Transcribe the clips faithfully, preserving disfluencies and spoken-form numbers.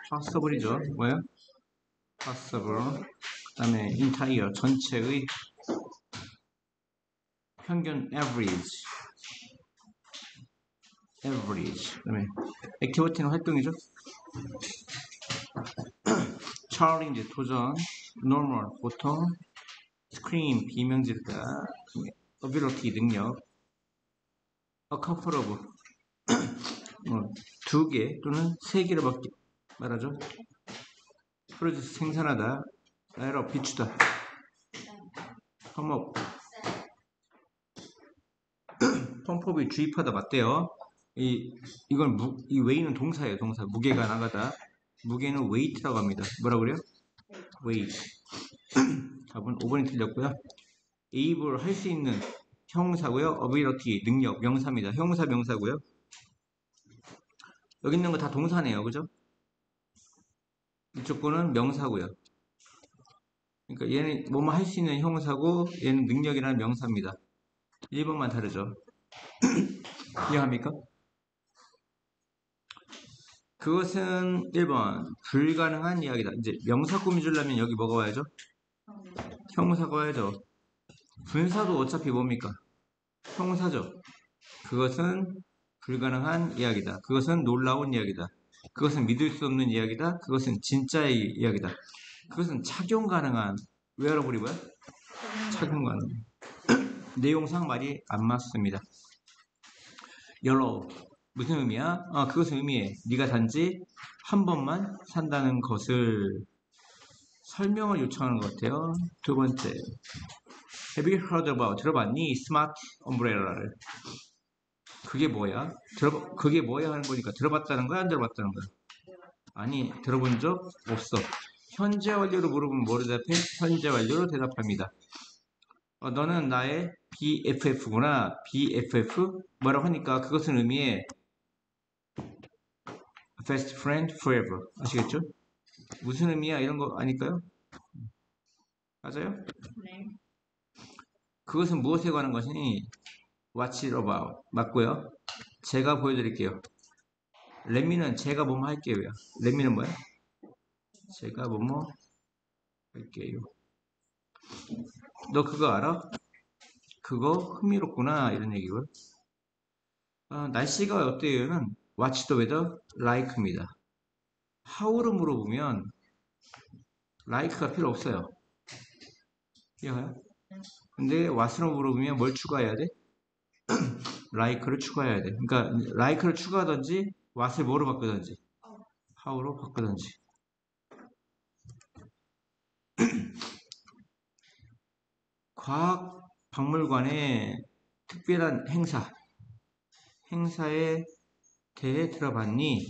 possible이죠. 뭐예요? possible. 그 다음에 entire, 전체의 평균 average. average. 그 다음에 activity는 활동이죠. challenge, 도전. normal, 보통. scream, 비명 지르다. ability, 능력. a couple of, 어, 두 개 또는 세 개를 밖에 말하죠. produce, 생산하다. light 비추다. 펌업, 펌프업이 주입하다 맞대요. 이, 이건 무, 이 웨이는 동사예요, 동사. 무게가 나가다. 무게는 weight라고 합니다. 뭐라 그래요? weight. 답은 오 번이 틀렸고요. able, 할 수 있는 형사고요. ability, 능력, 명사입니다. 형사, 명사고요. 여기 있는 거 다 동사네요. 그죠? 이쪽 거는 명사고요. 그러니까 얘는 뭐뭐 할 수 있는 형사고 얘는 능력이라는 명사입니다. 일 번만 다르죠. 이해합니까? 그것은 일 번 불가능한 이야기다. 이제 명사 꾸며주려면 여기 뭐가 와야죠? 형사가 와야죠. 분사도 어차피 뭡니까? 형사죠. 그것은 불가능한 이야기다. 그것은 놀라운 이야기다. 그것은 믿을 수 없는 이야기다. 그것은 진짜의 이야기다. 그것은 착용 가능한. 웨어러블이 뭐야? 착용 가능. 내용상 말이 안 맞습니다. yellow 무슨 의미야? 아, 그것은 의미해. 네가 단지 한 번만 산다는 것을 설명을 요청하는 것 같아요. 두 번째, have you heard about? 들어봤니? 스마트 엄브레라를. 그게 뭐야? 들어 그게 뭐야 하는 거니까 들어봤다는 거야, 안 들어봤다는 거야? 아니, 들어본 적 없어. 현재 완료로 물어보면 뭐로 대답해? 현재 완료로 대답합니다. 어, 너는 나의 비에프에프구나. 비에프에프? 뭐라고 하니까 그것은 의미해 best friend forever. 아시겠죠? 무슨 의미야? 이런 거 아닐까요? 맞아요? 네. 그것은 무엇에 관한 것이니? What's it about? 맞고요. 제가 보여드릴게요. 렛미는 제가 뭐뭐 할게요. 렛미는 뭐야? 제가 뭐뭐 할게요. 너 그거 알아? 그거 흥미롭구나. 이런 얘기고요. 어, 날씨가 어때요는 What's the weather like입니다. how를 물어보면 like가 필요 없어요. 이해가요? 근데 what으로 물어보면 뭘 추가해야 돼? like를 추가해야 돼. 그러니까 like를 추가하든지 what을 뭐로 바꾸든지 how로 바꾸든지. 과학 박물관의 특별한 행사 행사에 대해 들어봤니?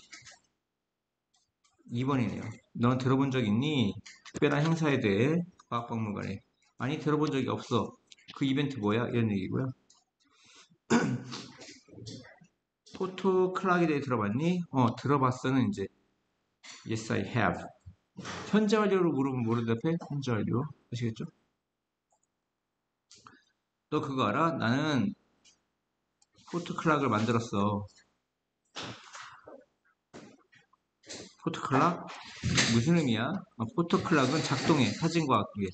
이 번이네요. 넌 들어본 적 있니? 특별한 행사에 대해 과학박물관에. 아니, 들어본 적이 없어. 그 이벤트 뭐야? 이런 얘기고요. 포토 클락에 대해 들어봤니? 어, 들어봤어는 이제 Yes, I have. 현재 완료로 물으면 뭐로 대답해? 현재 완료. 아시겠죠? 너 그거 알아? 나는 포토 클락을 만들었어. 포토 클락? 무슨 의미야? 어, 포토 클락은 작동해. 사진과 함께.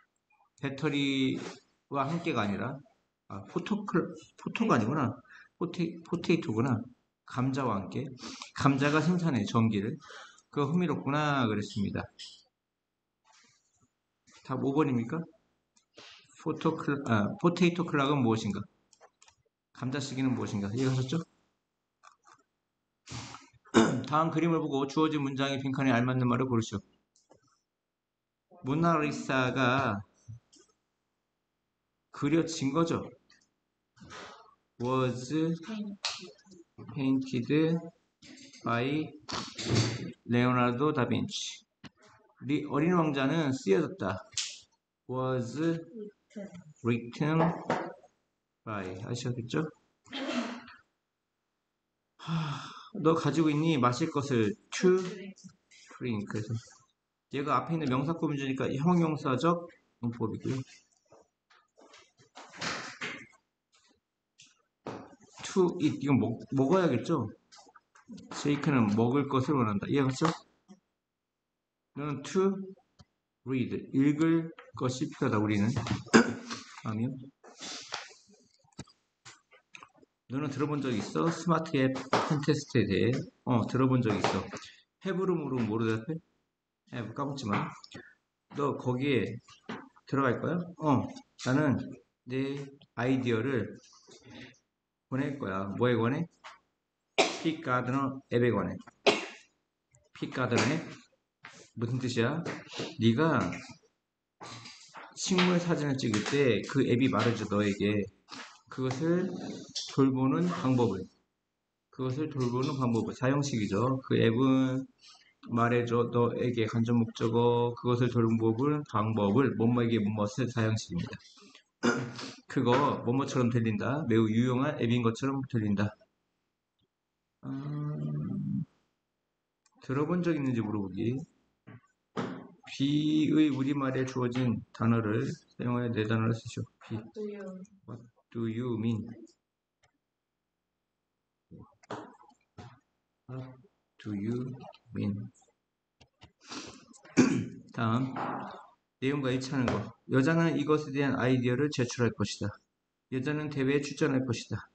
배터리와 함께가 아니라 아, 포토 클 포토가 아니구나. 포테, 포테이토구나. 감자와 함께. 감자가 생산해 전기를. 그거 흥미롭구나 그랬습니다. 답 오 번입니까? 포토 클, 아, 포테이토 클락은 무엇인가? 감자 시기는 무엇인가? 이해하셨죠? 다음 그림을 보고 주어진 문장의 빈칸에 알맞는 말을 고르시오. 모나리사가 그려진 거죠. was painted by 레오나르도 다빈치. 어린 왕자는 쓰여졌다. was written by. 아시겠죠? 하, 너 가지고 있니? 마실 것을 to drink. 그래서 얘가 앞에 있는 명사 꾸며주니까 형용사적 문법이고요. to eat. 이건 먹, 먹어야겠죠? 제이크는 먹을 것을 원한다. 이해갔죠? 너는 to read, 읽을 것이 필요하다, 우리는. 아니요. 너는 들어본 적 있어? 스마트 앱 콘테스트에 대해? 어, 들어본 적 있어. have로 물으면 뭐로 대답해? have, 까먹지 마. 너 거기에 들어갈 거야? 어, 나는 내 아이디어를 보낼 거야. 뭐에 관해? 픽가드너 앱에 관해. 픽가드너 앱? 무슨 뜻이야? 네가 식물 사진을 찍을 때 그 앱이 말해줘, 너에게. 그것을 돌보는 방법을. 그것을 돌보는 방법을. 사형식이죠. 그 앱은 말해줘, 너에게 간접 목적어, 그것을 돌보는 방법을, 뭐뭐에게 뭐뭇을 사형식입니다. 그거 뭐뭐처럼 들린다. 매우 유용한 앱인 것처럼 들린다. 음, 들어본 적 있는지 물어보기. 비의 우리말에 주어진 단어를 사용하여 네 단어를 쓰시오. 비. What do you mean? What do you mean? 다음, 내용과 일치하는 것. 여자는 이것에 대한 아이디어를 제출할 것이다. 여자는 대회에 출전할 것이다.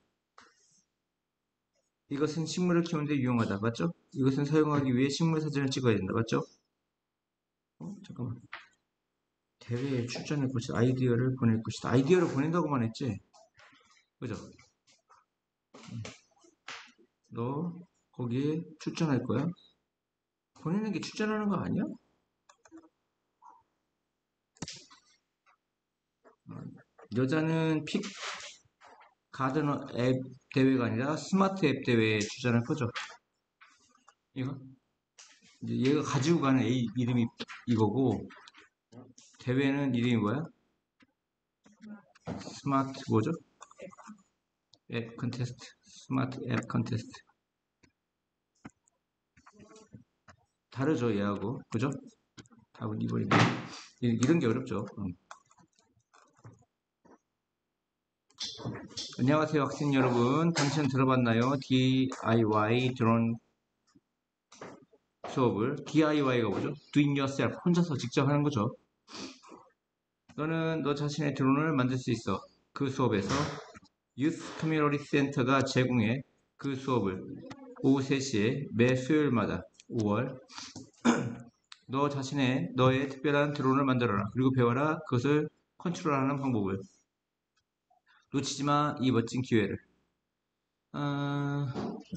이것은 식물을 키우는데 유용하다. 맞죠? 이것은 사용하기 위해 식물 사진을 찍어야 된다. 맞죠? 어? 잠깐만. 대회에 출전할 것이다. 아이디어를 보낼 것이다. 아이디어를 보낸다고만 했지? 그죠? 너 거기에 출전할 거야? 보내는 게 출전하는 거 아니야? 여자는 픽 가드너 앱 대회가 아니라 스마트 앱 대회에 출전할 거죠. 이거? 이제 얘가 가지고 가는 A 이름이 이거고, 대회는 이름이 뭐야? 스마트 뭐죠? 앱 컨테스트. 스마트 앱 컨테스트. 다르죠, 얘하고. 그죠? 답은 이 번입니다. 이런 게 어렵죠. 응. 안녕하세요, 학생 여러분. 당신은 들어봤나요? 디아이와이 드론 수업을. 디아이와이가 뭐죠? Doing yourself. 혼자서 직접 하는 거죠. 너는 너 자신의 드론을 만들 수 있어. 그 수업에서 Youth Community Center가 제공해. 그 수업을 오후 세 시에 매 수요일마다 오월 너 자신의 너의 특별한 드론을 만들어라. 그리고 배워라. 그것을 컨트롤하는 방법을. 놓치지마 이 멋진 기회를. 아,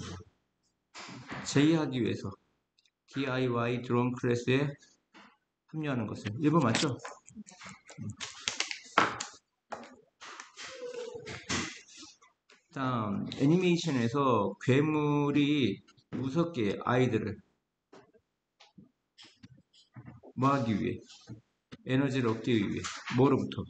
제의하기 위해서 디아이와이 드론 클래스에 합류하는 것을. 일 번 맞죠? 다음 애니메이션에서 괴물이 무섭게 아이들을 뭐 하기 위해? 에너지를 얻기 위해. 뭐로부터?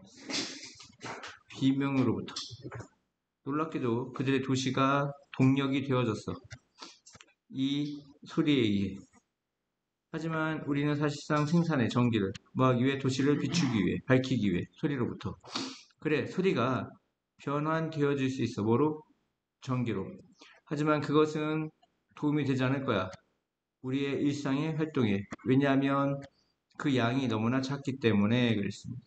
비명으로부터. 놀랍게도 그들의 도시가 동력이 되어졌어. 이 소리에 의해. 하지만 우리는 사실상 생산의 전기를 뭐 하기 위해? 도시를 비추기 위해, 밝히기 위해. 소리로부터. 그래, 소리가 변환되어질 수 있어. 뭐로? 전기로. 하지만 그것은 도움이 되지 않을 거야. 우리의 일상의 활동에. 왜냐하면 그 양이 너무나 작기 때문에 그랬습니다.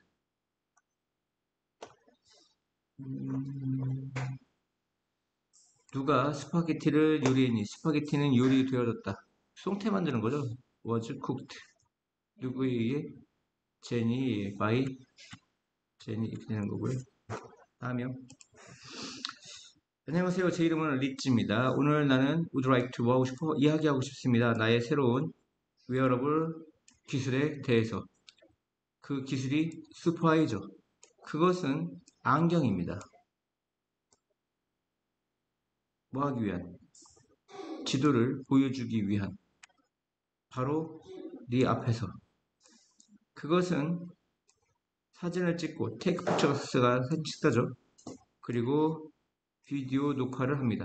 음... 누가 스파게티를 요리했니? 스파게티는 요리되어졌다. 송태 만드는 거죠? was cooked. 누구에 의해? 제니, by 제니 이렇게 되는 거고요. 다음이요. 안녕하세요. 제 이름은 리츠입니다. 오늘 나는 would like to 뭐 하고 싶어? 이야기하고 싶습니다. 나의 새로운 웨어러블 기술에 대해서. 그 기술이 슈퍼아이죠. 그것은 안경입니다. 뭐 하기 위한? 지도를 보여주기 위한. 바로 네 앞에서. 그것은 사진을 찍고 테이크 피처스가 사진 찍다죠. 그리고 비디오 녹화를 합니다.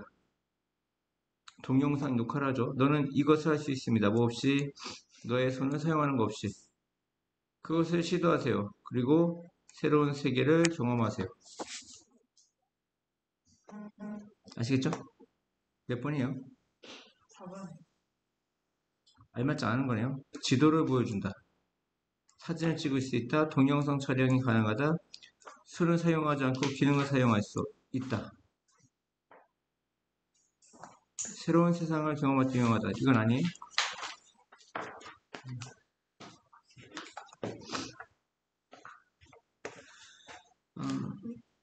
동영상 녹화를 하죠. 너는 이것을 할 수 있습니다. 뭐 없이 너의 손을 사용하는 거 없이. 그것을 시도하세요. 그리고 새로운 세계를 경험하세요. 아시겠죠? 몇 번이요? 사 번. 알맞지 않은 거네요. 지도를 보여준다. 사진을 찍을 수 있다. 동영상 촬영이 가능하다. 술을 사용하지 않고 기능을 사용할 수 있다. 새로운 세상을 경험할 때 유용하다. 이건 아니에요. 음,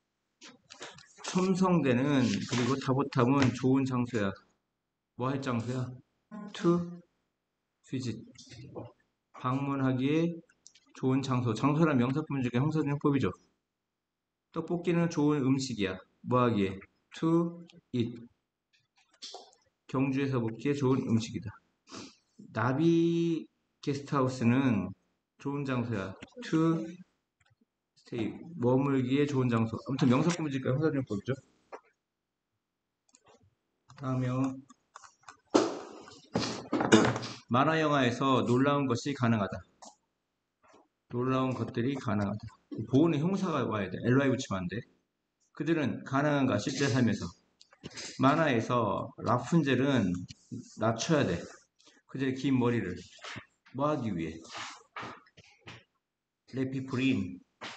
첨성대는 그리고 다보탑은 좋은 장소야. 뭐 할 장소야? to visit. 방문하기에 좋은 장소. 장소란 명사품 중에 형사용법이죠. 떡볶이는 좋은 음식이야. 뭐 하기에? to eat. 경주에서 먹기에 좋은 음식이다. 나비 게스트하우스는 좋은 장소야. to stay. 머물기에 좋은 장소. 아무튼 명사품이니까 형사용법이죠. 다음에요. 만화 영화에서 놀라운 것이 가능하다. 놀라운 것들이 가능하다. 보호는 형사가 와야 돼. 엘와이 붙이면 안 돼. 그들은 가능한가 실제 삶에서. 만화에서 라푼젤은 낮춰야 돼. 그들의 긴 머리를 뭐 하기 위해? 레피프린.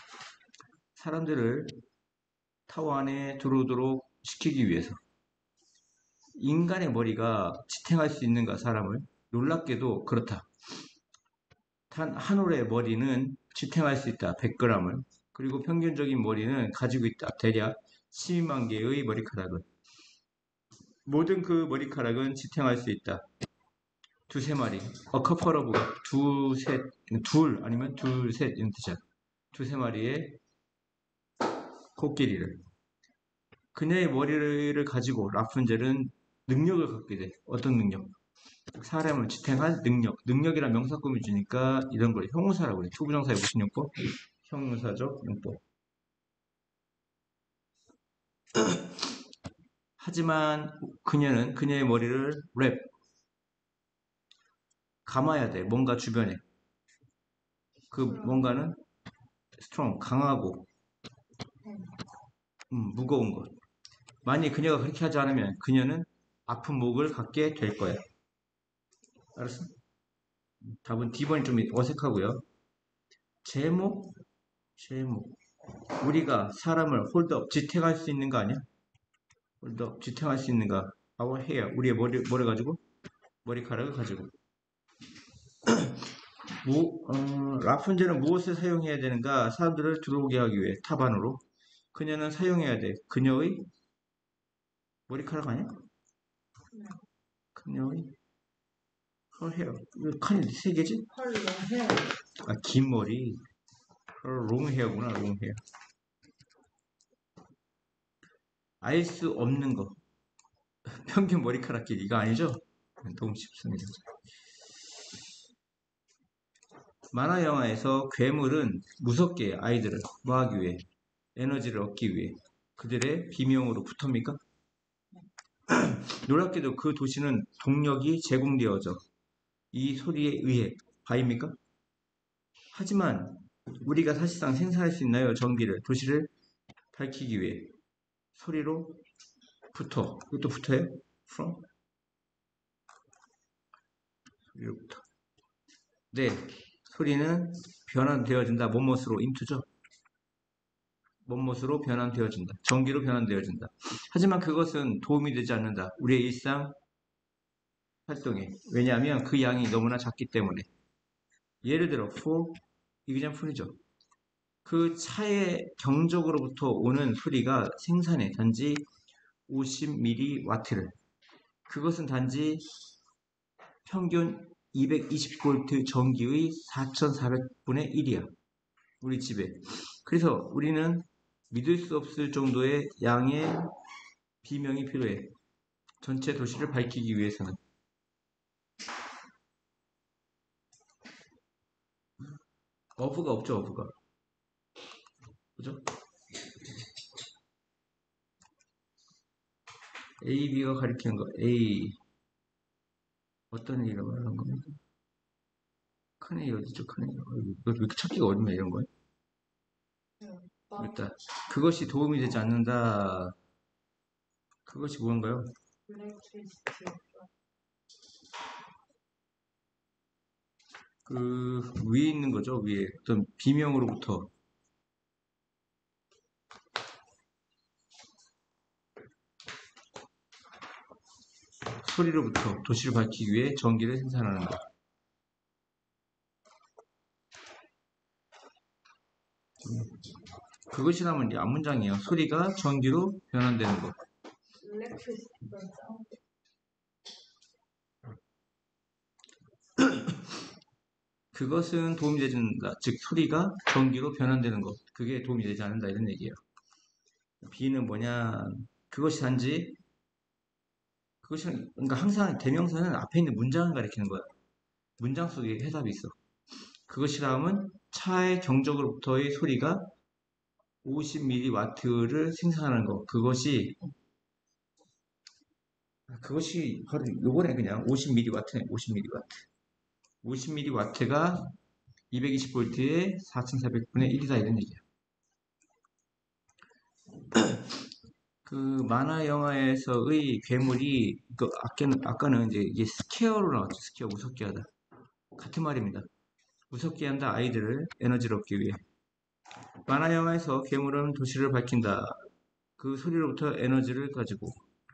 사람들을 타워 안에 들어오도록 시키기 위해서. 인간의 머리가 지탱할 수 있는가 사람을? 놀랍게도 그렇다. 단 한 올의 머리는 지탱할 수 있다. 백 그램을. 그리고 평균적인 머리는 가지고 있다. 대략 십이만 개의 머리카락을. 모든 그 머리카락은 지탱할 수 있다. 두세 마리. A couple of 두, 셋, 둘 아니면 둘, 셋 이런 뜻이야. 두세 마리의 코끼리를. 그녀의 머리를 가지고 라푼젤은 능력을 갖게 돼. 어떤 능력? 사람을 지탱할 능력. 능력이란 명사구문 주니까 이런 걸 형용사라고 해. 투부정사의 무슨 용법? 형용사적 용법. 하지만 그녀는 그녀의 머리를 랩 감아야 돼. 뭔가 주변에. 그 뭔가는 strong 강하고 음, 무거운 것. 만약 그녀가 그렇게 하지 않으면 그녀는 아픈 목을 갖게 될 거야. 알았어? 답은 D번이 좀 어색하고요. 제목, 제목. 우리가 사람을 홀드업, 지탱할 수 있는 거 아니야? 홀드업, 지탱할 수 있는가? our hair, 우리의 머리, 뭐를 가지고? 머리카락을 가지고. 무, 어, 라푼젤은 무엇을 사용해야 되는가? 사람들을 들어오게 하기 위해 탑 안으로. 그녀는 사용해야 돼. 그녀의 머리카락 아니야? 그녀의 her hair. 이거 칸이 세 개지? 아, 긴 머리. her long hair구나, long hair. 알 수 없는 거. 평균 머리카락 길이 이거 아니죠? 너무 쉽습니다. 만화 영화에서 괴물은 무섭게 아이들을 뭐하기 위해? 에너지를 얻기 위해 그들의 비명으로 붙습니까? 놀랍게도 그 도시는 동력이 제공되어져 이 소리에 의해 바입니까? 하지만 우리가 사실상 생산할 수 있나요? 전기를 도시를 밝히기 위해 소리로 붙어. 이것도 붙어요? from? 소리로 붙어. 네, 소리는 변환되어진다. 뭐뭇으로? 인투죠. 뭐뭇으로 변환되어진다. 전기로 변환되어진다. 하지만 그것은 도움이 되지 않는다. 우리의 일상 활동에. 왜냐하면 그 양이 너무나 작기 때문에. 예를 들어 for example이죠. 그 차의 경적으로부터 오는 소리가 생산해 단지 오십 밀리와트를. 그것은 단지 평균 이백이십 볼트 전기의 사천사백 분의 일이야. 우리 집에. 그래서 우리는 믿을 수 없을 정도의 양의 비명이 필요해. 전체 도시를 밝히기 위해서는. 어부가 없죠, 어부가. 그죠? A, B가 가리키는 거. A. 어떤 A라고 하는 겁니까? 큰 A 어디죠, 큰 A? 왜 이렇게 찾기가 어렵냐, 이런 거요? 일단, 그것이 도움이 되지 않는다. 그것이 무언가요? 그 위에 있는 거죠. 위에 어떤 비명으로부터 소리로부터 도시를 밝히기 위해 전기를 생산하는 것. 그것이라면 이제 앞문장이에요. 소리가 전기로 변환되는 것. 그것은 도움이 되지 않는다. 즉 소리가 전기로 변환되는 것. 그게 도움이 되지 않는다. 이런 얘기예요. B는 뭐냐? 그것이 단지 그것이 그러니까 항상 대명사는 앞에 있는 문장을 가리키는 거야. 문장 속에 해답이 있어. 그것이라면 차의 경적으로부터의 소리가 오십 밀리와트를 생산하는 것. 그것이 그것이 바로 요거네. 그냥 오십 밀리와트네. 오십 밀리와트. 오십 밀리와트가 이백이십 볼트의 사천사백 분의 일이다. 이런 얘기야. 그 만화 영화에서의 괴물이 그 아까는, 아까는 이제 이게 스케어로 나왔죠. 스케어 무섭게 하다. 같은 말입니다. 무섭게 한다. 아이들을 에너지를 얻기 위해. 만화 영화에서 괴물은 도시를 밝힌다. 그 소리로부터 에너지를 가지고.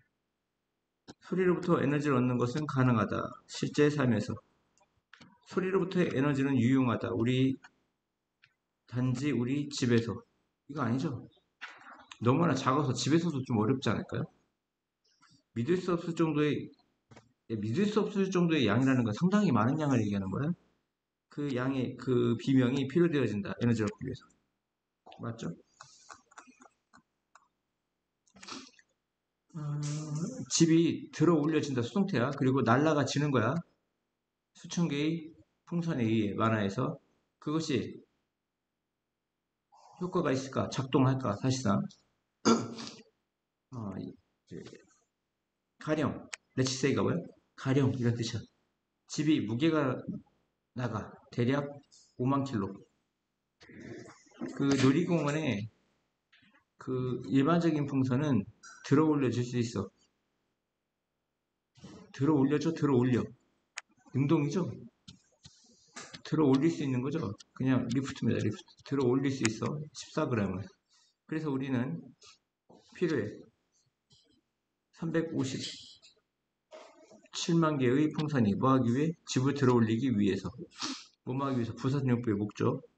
소리로부터 에너지를 얻는 것은 가능하다. 실제 삶에서. 소리로부터의 에너지는 유용하다. 우리 단지 우리 집에서. 이거 아니죠? 너무나 작아서 집에서도 좀 어렵지 않을까요? 믿을 수 없을 정도의 믿을 수 없을 정도의 양이라는 건 상당히 많은 양을 얘기하는 거야. 그 양의 그 비명이 필요되어진다. 에너지를 얻기 위해서. 맞죠? 어, 집이 들어 올려진다. 수동태야. 그리고 날라가 지는 거야. 수천 개의 풍선에 의해 만화에서 그것이 효과가 있을까? 작동할까? 사실상 어, 이제 가령 let's say가 뭐야? 가령 이런 뜻이야. 집이 무게가 나가 대략 오만 킬로. 그 놀이공원에 그 일반적인 풍선은 들어 올려질 수 있어. 들어 올려줘, 들어 올려. 능동이죠? 들어 올릴 수 있는 거죠? 그냥 리프트입니다, 리프트. 들어 올릴 수 있어. 십사 그램을. 그래서 우리는 필요해. 삼백오십칠만 개의 풍선이 뭐 하기 위해? 집을 들어 올리기 위해서. 뭐 하기 위해서? 부산용부의 목적.